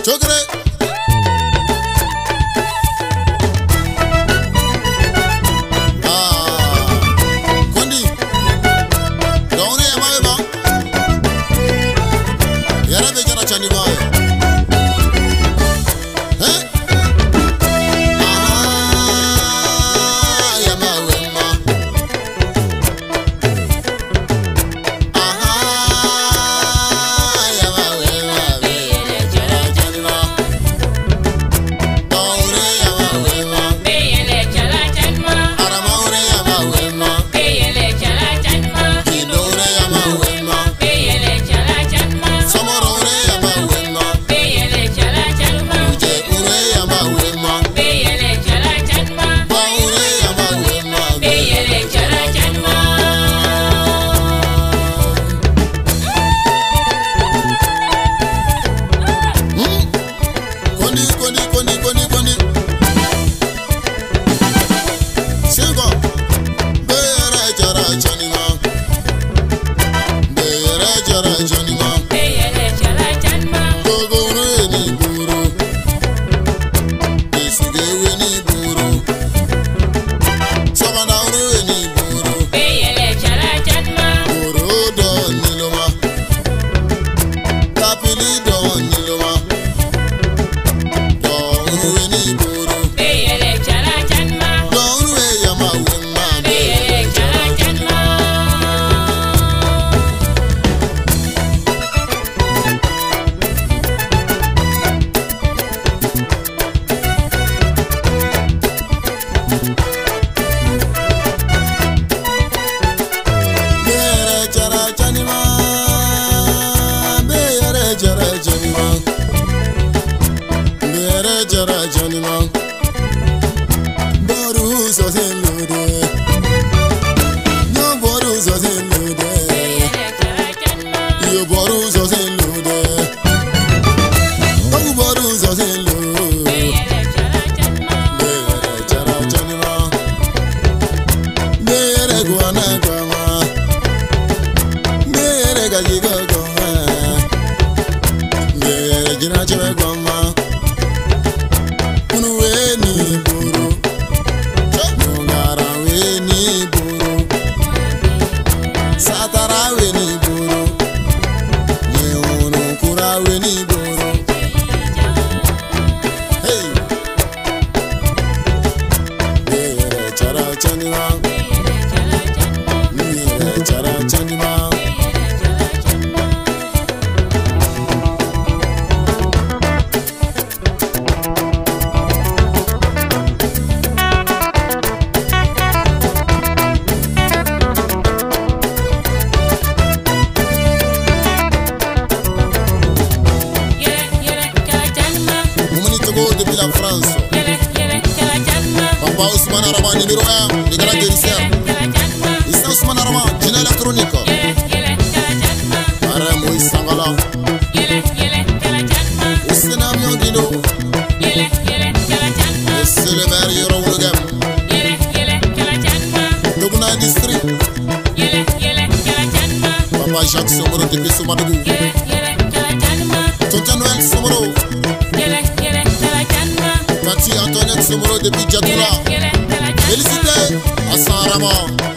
Chokre. Kondi. Daune ya mawe. Yara be jara chani mawe. Papa Ousmane Arama numéro 1, le grand guérisseur. Issa Ousmane Arama, Gina électronique. Aramo Isangala. Ousena Miondino. C'est le maire Yoro Wulgam. Doguna Industrie. Papa Jacques Somoro depuis Soumadougou. Tonton Noël Somoro. Tati Antoinette Somoro depuis Djatoula. Félicité à Sarama.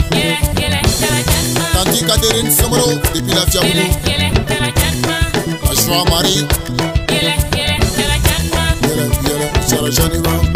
Tati Catherine Somoro depuis la Fiaboulou. Achoua Marie. Yele, Yele, Yele,